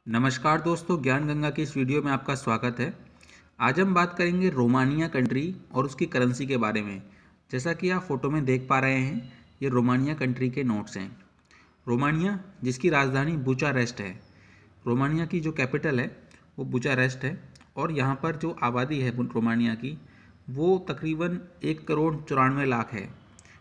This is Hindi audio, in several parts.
नमस्कार दोस्तों, ज्ञान गंगा की इस वीडियो में आपका स्वागत है। आज हम बात करेंगे रोमानिया कंट्री और उसकी करेंसी के बारे में। जैसा कि आप फोटो में देख पा रहे हैं, ये रोमानिया कंट्री के नोट्स हैं। रोमानिया जिसकी राजधानी बुचारेस्ट है, रोमानिया की जो कैपिटल है वो बुचारेस्ट है। और यहाँ पर जो आबादी है रोमानिया की वो तकरीबन 1,94,00,000 है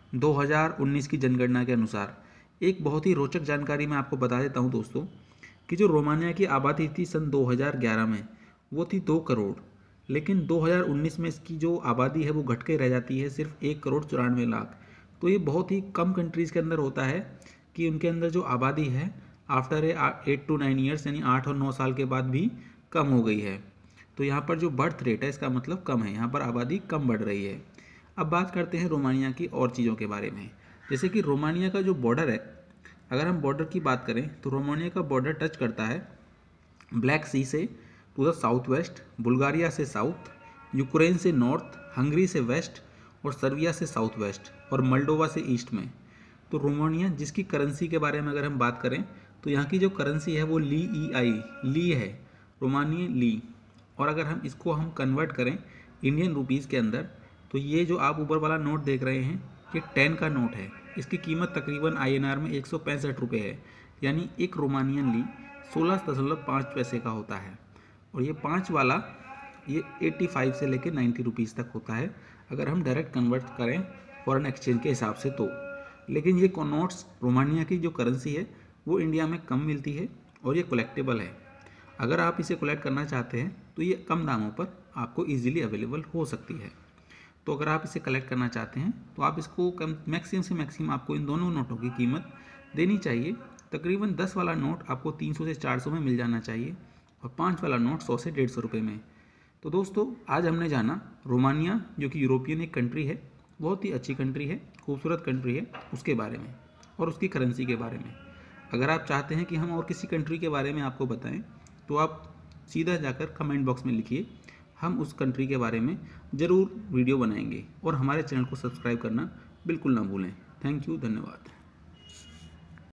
2019 की जनगणना के अनुसार। एक बहुत ही रोचक जानकारी मैं आपको बता देता हूँ दोस्तों कि जो रोमानिया की आबादी थी सन 2011 में वो थी 2 करोड़, लेकिन 2019 में इसकी जो आबादी है वो घट के रह जाती है सिर्फ 1,94,00,000। तो ये बहुत ही कम कंट्रीज़ के अंदर होता है कि उनके अंदर जो आबादी है आफ्टर 8 to 9 ईयर्स यानी 8 और 9 साल के बाद भी कम हो गई है। तो यहाँ पर जो बर्थ रेट है इसका मतलब कम है, यहाँ पर आबादी कम बढ़ रही है। अब बात करते हैं रोमानिया की और चीज़ों के बारे में। जैसे कि रोमानिया का जो बॉर्डर है, अगर हम बॉर्डर की बात करें तो रोमानिया का बॉर्डर टच करता है ब्लैक सी से to the south west, Bulgaria से साउथ, यूक्रेन से नॉर्थ, हंगरी से वेस्ट और सर्बिया से साउथ वेस्ट और मोल्डोवा से ईस्ट में। तो रोमानिया जिसकी करेंसी के बारे में अगर हम बात करें तो यहाँ की जो करेंसी है वो ली है, रोमानिया ली। और अगर हम इसको कन्वर्ट करें इंडियन रुपीज़ के अंदर तो ये जो आप ऊपर वाला नोट देख रहे हैं ये 10 का नोट है। इसकी कीमत तकरीबन INR में 165 रुपये है, यानी एक रोमानियन ली 16.5 पैसे का होता है। और ये 5 वाला ये 85 से लेकर 90 रुपीज़ तक होता है अगर हम डायरेक्ट कन्वर्ट करें फॉरेन एक्सचेंज के हिसाब से तो। लेकिन ये नोट्स रोमानिया की जो करेंसी है वो इंडिया में कम मिलती है और ये कलेक्टेबल है। अगर आप इसे कलेक्ट करना चाहते हैं तो ये कम दामों पर आपको ईजिली अवेलेबल हो सकती है। तो अगर आप इसे कलेक्ट करना चाहते हैं तो आप इसको मैक्सिमम से मैक्सिमम आपको इन दोनों नोटों की कीमत देनी चाहिए। तकरीबन 10 वाला नोट आपको 300 से 400 में मिल जाना चाहिए और 5 वाला नोट 100 से 150 रुपये में। तो दोस्तों आज हमने जाना रोमानिया जो कि यूरोपियन एक कंट्री है, बहुत ही अच्छी कंट्री है, खूबसूरत कंट्री है, उसके बारे में और उसकी करेंसी के बारे में। अगर आप चाहते हैं कि हम और किसी कंट्री के बारे में आपको बताएं तो आप सीधा जाकर कमेंट बॉक्स में लिखिए, हम उस कंट्री के बारे में ज़रूर वीडियो बनाएंगे। और हमारे चैनल को सब्सक्राइब करना बिल्कुल ना भूलें। थैंक यू, धन्यवाद।